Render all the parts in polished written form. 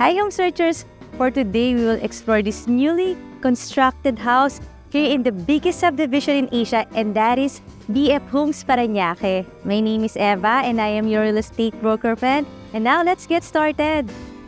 Hi home searchers! For today, we will explore this newly constructed house here in the biggest subdivision in Asia, and that is BF Homes Parañaque. My name is Eva and I am your real estate broker friend. And now let's get started!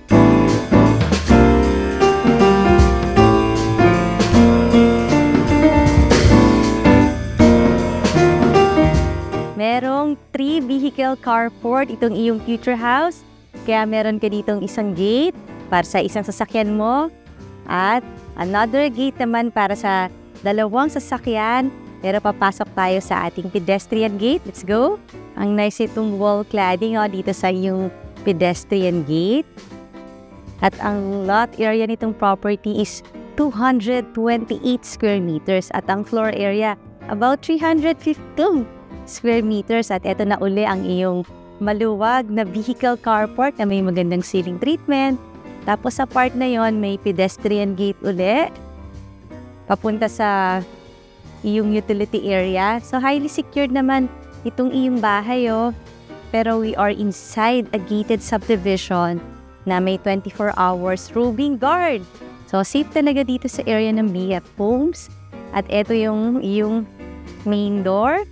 Merong 3-vehicle carport itong iyong future house. Kaya meron ka ditong isang gate para sa isang sasakyan mo at another gate naman para sa dalawang sasakyan. Pero papasok tayo sa ating pedestrian gate. Let's go! Ang nice itong wall cladding dito sa iyong pedestrian gate. At ang lot area nitong property is 228 square meters at ang floor area about 352 square meters. At eto na uli ang iyong maluwag na vehicle carport na may magandang ceiling treatment. Tapos sa part na yon may pedestrian gate uli papunta sa iyong utility area. So highly secured naman itong iyong bahay pero we are inside a gated subdivision na may 24 hours roving guard. So safe talaga dito sa area ng BF Homes. At eto yung iyong main door.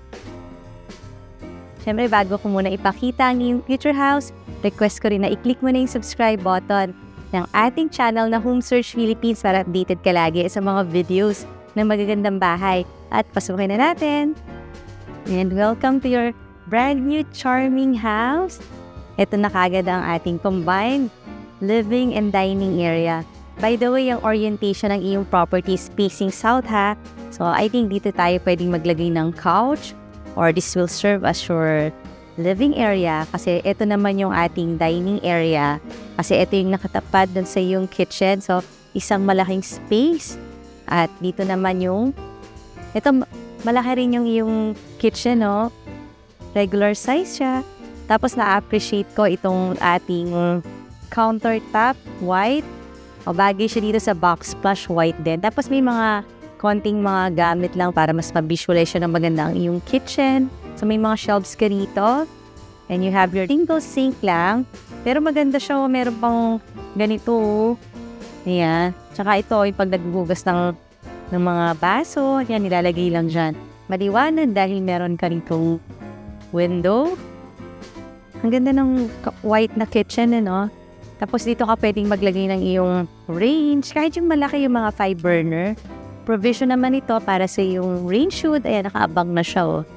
Siyempre, bago ko muna ipakita ang iyong future house, request ko rin na i-click mo na yung subscribe button ng ating channel na Home Search Philippines para updated ka lagi sa mga videos ng magagandang bahay. At pasukin na natin! And welcome to your brand new charming house. Ito na kagad ang ating combined living and dining area. By the way, ang orientation ng iyong property is facing south ha. So I think dito tayo pwedeng maglagay ng couch, or this will serve as your living area kasi ito naman yung ating dining area. Kasi ito yung nakatapat dun sa yung kitchen. So, isang malaking space. At dito naman yung, ito malaki rin yung iyong kitchen, regular size siya. Tapos na-appreciate ko itong ating countertop, white. O bagay siya dito sa box splash white din. Tapos may mga konting mga gamit lang para mas ma-visualize siya ng maganda ang iyong kitchen. So, may mga shelves ka rito. And you have your single sink lang. Pero maganda siya. Meron pang ganito. Ayan. Tsaka ito, yung pag naghuhugas ng mga baso, yan, nilalagay lang dyan. Maliwanag dahil meron ka ritong window. Ang ganda ng white na kitchen, Tapos dito ka pwedeng maglagay ng iyong range. Kahit yung malaki yung mga 5-burner. Provision naman ito para sa yung range hood. Ayan, nakaabang na siya,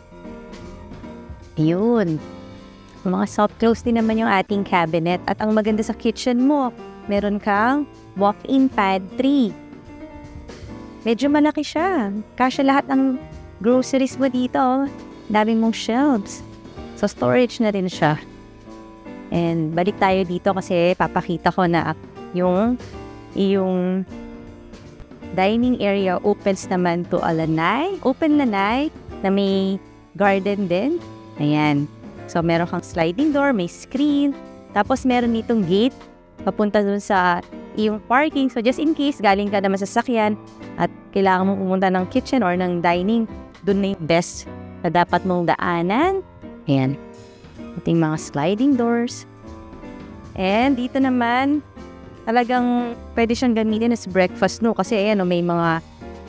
Yun. Mga soft close din naman yung ating cabinet. At ang maganda sa kitchen mo, meron kang walk-in pantry. Medyo malaki siya. Kasya lahat ng groceries mo dito. Dami mong shelves. So, storage na rin siya. And balik tayo dito kasi papakita ko na yung dining area opens naman to a lanai. Open lanai na may garden din. Ayan. So, meron kang sliding door, may screen. Tapos, meron itong gate papunta dun sa iyong parking. So, just in case, galing ka naman sa sasakyan at kailangan mong pumunta ng kitchen or ng dining, dun na yung best na dapat mong daanan. Ayan. Ating mga sliding doors. And dito naman, talagang pwede siyang gamitin as breakfast, kasi ayan, may mga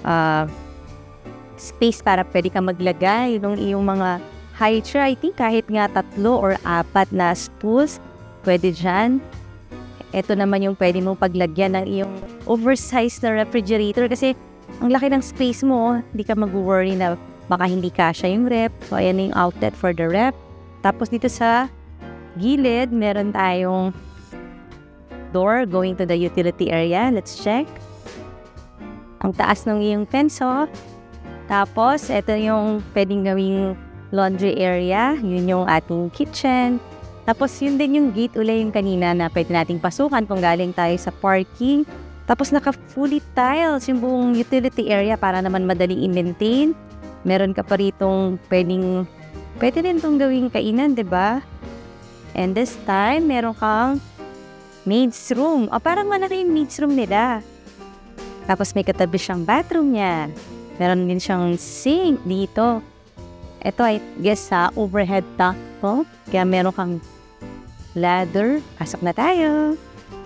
space para pwede ka maglagay ng iyong mga high chair. I think kahit nga 3 or 4 na stools, pwede dyan. Ito naman yung pwede mong paglagyan ng iyong oversized na refrigerator kasi ang laki ng space mo, hindi ka mag-worry na baka hindi kasya yung rep. So, ayan yung outlet for the rep. Tapos dito sa gilid, meron tayong door going to the utility area. Let's check. Ang taas ng iyong fence, Tapos, ito yung pwedeng gawing laundry area. Yun yung ating kitchen. Tapos, yun din yung gate uli yung kanina na pwede nating pasukan kung galing tayo sa parking. Tapos, naka-fully tiles yung buong utility area para naman madaling i-maintain. Meron ka pa ritong pwede rin itong gawing kainan, diba? And this time, meron kang maid's room. Parang malaki yung maid's room nila. Tapos may katabi siyang bathroom niya. Meron din siyang sink dito. Ito I guess sa overhead top. Kaya meron kang ladder. Pasok na tayo.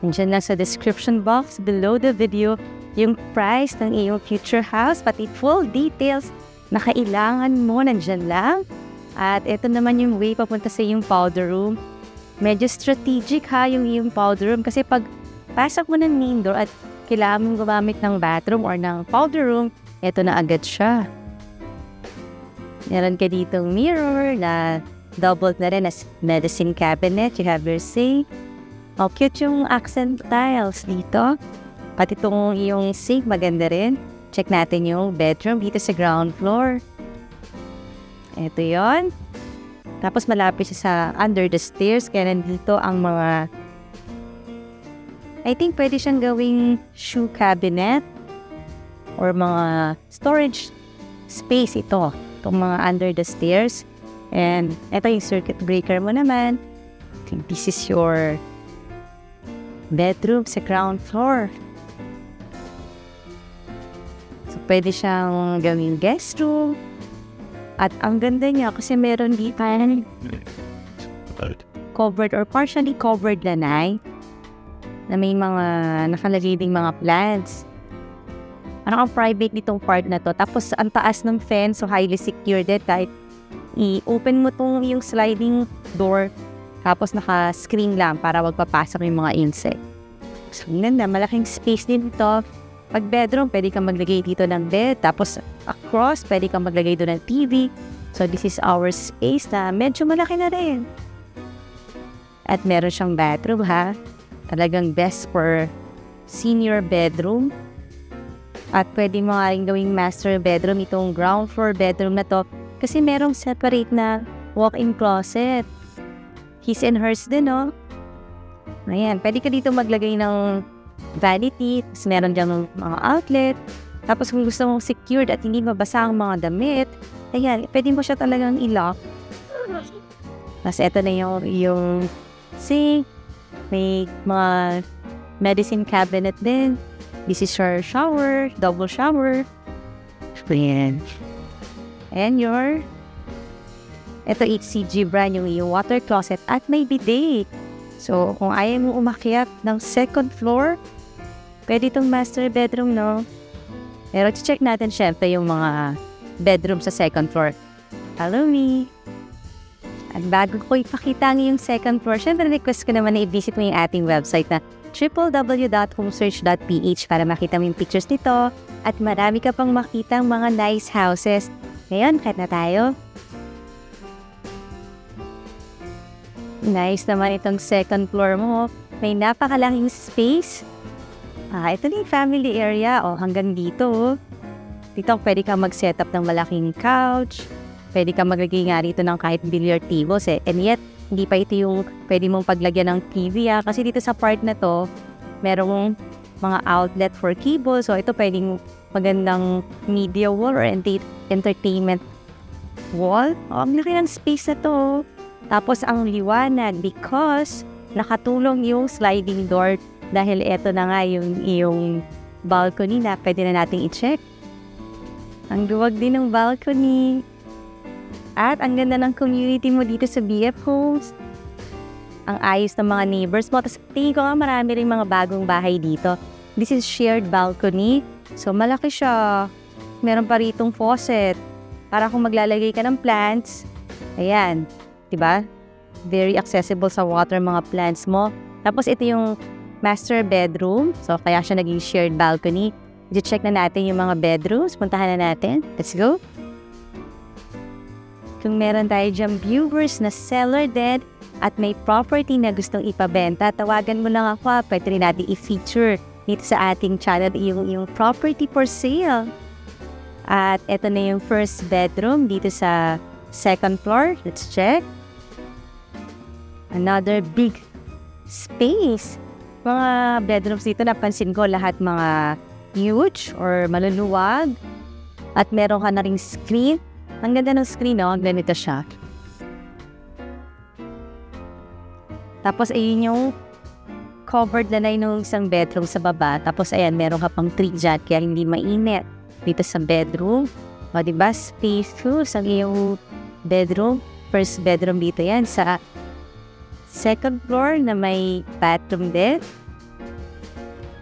Nandiyan lang sa description box below the video yung price ng iyong future house, pati full details na kailangan mo, nandiyan lang. At ito naman yung way papunta sa iyong powder room. Medyo strategic ha yung iyong powder room kasi pag pasok mo ng main door at kailangan mong gumamit ng bathroom or ng powder room, ito na agad siya. Meron ka ditong mirror na doubled na rin as medicine cabinet. You have your sink. Oh, cute yung accent tiles dito. Pati itong yung sink, maganda rin. Check natin yung bedroom dito sa ground floor. Ito yon. Tapos malapit siya sa under the stairs. Kaya nandito ang mga... I think pwede siyang gawing shoe cabinet or mga storage space ito. Itong mga under the stairs. And ito yung circuit breaker mo naman. This is your bedroom sa ground floor. So, pwede siyang gawing guest room. At ang ganda niya kasi meron dito covered or partially covered lanay na may mga nakalagay ding mga plants. Ano ang private nitong part na to. Tapos ang taas ng fence, so highly secured it. Kahit i-open mo tong yung sliding door, tapos naka-screen lang para wag papasok yung mga insect. So, ganda. Malaking space din ito. Pag bedroom, pwede kang maglagay dito ng bed. Tapos, across, pwede kang maglagay doon ng TV. So, this is our space na medyo malaki na rin. At meron siyang bathroom, ha? Talagang best for senior bedroom. At pwede mo nga rin gawing master bedroom itong ground floor bedroom na to. Kasi merong separate na walk-in closet. His and hers din, no? Ayan, pwede ka dito maglagay ng vanity. Tapos meron dyan mga outlet. Tapos kung gusto mong secured at hindi mabasa ang mga damit, ayan, pwede mo siya talagang i-lock. Tapos eto na yung sink. May mga medicine cabinet din. This is your shower, double shower. Ayan. And ito HCG brand yung water closet at may bidet. So, kung ayaw mo umakyat ng second floor, pwede itong master bedroom, no? Pero check natin syempre yung mga bedroom sa second floor. Follow me. At bago ko ipakita ang yung second floor, syempre request ko naman na i-visit mo yung ating website na www.homesearch.ph para makita mo yung pictures nito at marami ka pang makita ang mga nice houses. Ngayon, kahit na tayo. Nice naman itong second floor mo. May napakalaking space. Ito na yung family area. Hanggang dito. Dito pwede kang mag-set up ng malaking couch. Pwede kang maglagay nga rito ng kahit billiard tables And yet, hindi pa ito yung pwede mong paglagyan ng TV. Kasi dito sa part na to, merong mga outlet for cable. So ito pwedeng magandang media wall or entertainment wall. Ang laki ng space na to. Tapos ang liwanag because nakatulong yung sliding door dahil ito na nga yung balcony na pwede na nating i-check. Ang luwag din ng balcony. At ang ganda ng community mo dito sa BF Homes. Ang ayos ng mga neighbors mo. Tapos tingin ko nga marami rin mga bagong bahay dito. This is shared balcony. So malaki siya. Meron pa ritong faucet. Para kung maglalagay ka ng plants. Ayan. Diba? Very accessible sa water mga plants mo. Tapos ito yung master bedroom. So kaya siya naging shared balcony. I-check na natin yung mga bedrooms. Puntahan na natin. Let's go. Kung meron tayo dyan viewers na seller din at may property na gustong ipabenta, tawagan mo lang ako. Pwede rin natin i-feature dito sa ating channel yung property for sale. At ito na yung first bedroom dito sa second floor. Let's check. Another big space. Mga bedrooms dito, napansin ko lahat mga huge or maluluwag. At meron ka na ring screen. Ang ganda ng screen, no? Ganito siya. Tapos, ayun yung covered na yung isang bedroom sa baba. Tapos, ayan, meron ka pang tree dyan, kaya hindi mainit. Dito sa bedroom. O, diba? Spacious ang iyong bedroom. First bedroom dito yan sa second floor na may bathroom din.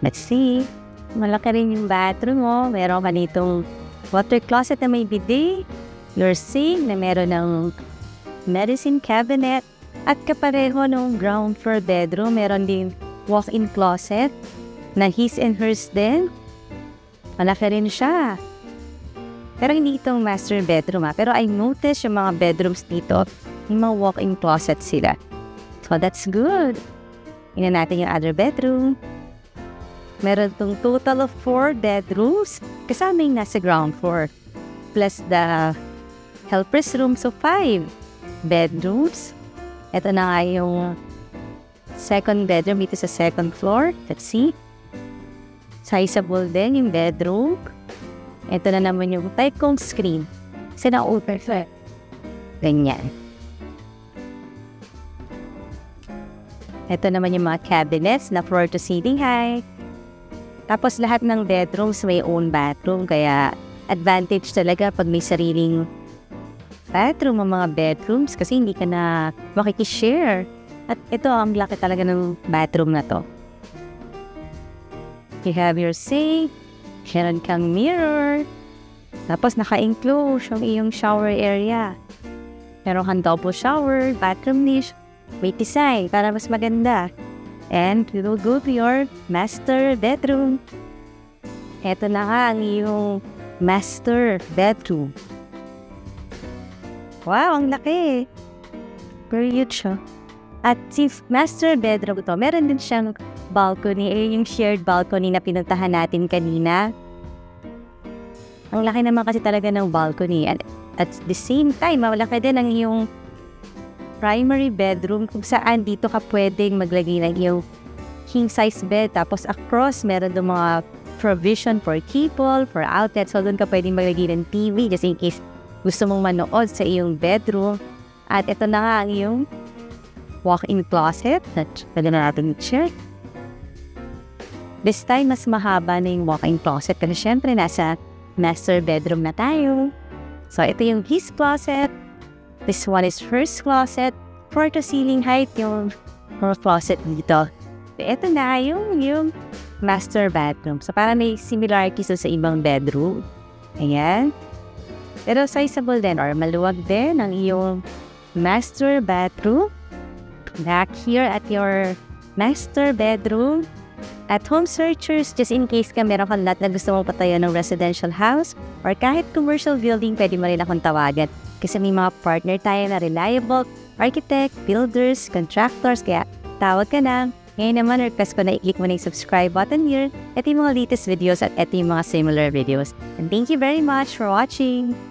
Let's see. Malaki rin yung bathroom mo. Meron ka nitong water closet na may bidet. Your sink na meron ng medicine cabinet. At kapareho ng ground floor bedroom, meron din walk-in closet na his and hers din. Malaki rin siya. Pero hindi itong master bedroom Pero I noticed yung mga bedrooms dito, yung mga walk-in closet sila. So that's good. Tingnan natin yung other bedroom. Meron itong total of 4 bedrooms kasama yung nasa ground floor. Plus the helper's room, so 5 bedrooms. Ito na nga yung second bedroom dito sa second floor. Let's see. Sizable din yung bedroom. Ito na naman yung type kong screen. Kasi na-open siya. Ganyan. Ito naman yung mga cabinets na floor to ceiling height. Tapos lahat ng bedrooms may own bathroom. Kaya advantage talaga pag may sariling bathroom ang mga bedrooms kasi hindi ka na makikishare. At ito ang laki talaga ng bathroom na to. You have your sink. Meron kang mirror. Tapos naka-enclose yung iyong shower area. Meron kang double shower, bathroom niche. May design para mas maganda. And we will go to your master bedroom. Ito na nga ang iyong master bedroom. Wow, ang laki. Very huge siya. At si master bedroom ito, meron din siyang balcony, yung shared balcony na pinuntahan natin kanina. Ang laki naman kasi talaga ng balcony. And at the same time, malaki din ang iyong primary bedroom kung saan dito ka pwedeng maglagay ng iyong king-size bed. Tapos across, meron doon mga provision for people, for outlets. So doon ka pwedeng maglagay ng TV just in case gusto mong manood sa iyong bedroom. At ito na nga ang iyong walk-in closet. Pwede na natin i-check. This time, mas mahaba na yung walk-in closet kasi syempre nasa master bedroom na tayo. So ito yung his closet. This one is first closet. Floor to ceiling height yung closet dito. So, ito na yung master bathroom. So parang may similarities sa ibang bedroom. Ayan. Pero sizable din or maluwag din ang iyong master bathroom. Back here at your master bedroom. At home searchers, just in case ka meron kang lot na gusto mong patayo ng residential house or kahit commercial building, pwede mo rin akong tawagan. Kasi may mga partner tayo na reliable architect, builders, contractors, kaya tawag ka na. Ngayon naman, request ko na i-click mo na yung subscribe button here. Ito yung mga latest videos at ito yung mga similar videos. And thank you very much for watching!